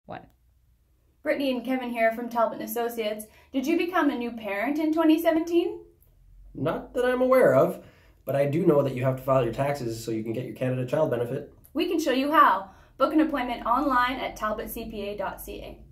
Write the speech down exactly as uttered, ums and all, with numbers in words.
One. Brittany and Kevin here from Talbot and Associates. Did you become a new parent in twenty seventeen? Not that I'm aware of, but I do know that you have to file your taxes so you can get your Canada Child Benefit. We can show you how. Book an appointment online at talbot c p a dot c a.